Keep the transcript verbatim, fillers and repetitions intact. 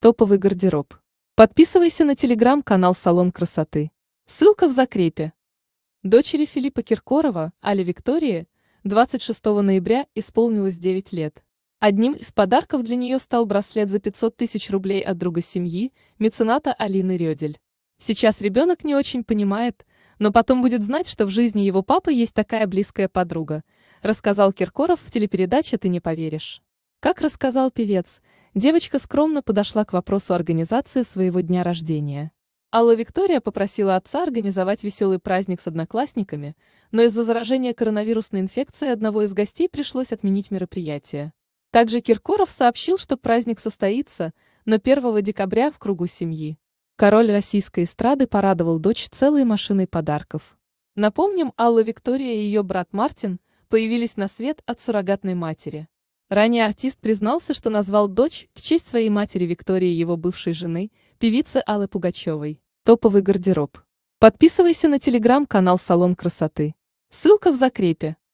Топовый гардероб. Подписывайся на телеграм-канал «Салон красоты». Ссылка в закрепе. Дочери Филиппа Киркорова, Али Виктории, двадцать шестого ноября исполнилось девять лет. Одним из подарков для нее стал браслет за пятьсот тысяч рублей от друга семьи, мецената Алины Рёдель. Сейчас ребенок не очень понимает, но потом будет знать, что в жизни его папы есть такая близкая подруга, рассказал Киркоров в телепередаче «Ты не поверишь». Как рассказал певец, девочка скромно подошла к вопросу организации своего дня рождения. Алла Виктория попросила отца организовать веселый праздник с одноклассниками, но из-за заражения коронавирусной инфекцией одного из гостей пришлось отменить мероприятие. Также Киркоров сообщил, что праздник состоится, но первого декабря в кругу семьи. Король российской эстрады порадовал дочь целой машиной подарков. Напомним, Алла Виктория и ее брат Мартин появились на свет от суррогатной матери. Ранее артист признался, что назвал дочь в честь своей матери Виктории, его бывшей жены, певицы Аллы Пугачевой. Топовый гардероб. Подписывайся на телеграм-канал «Салон красоты». Ссылка в закрепе.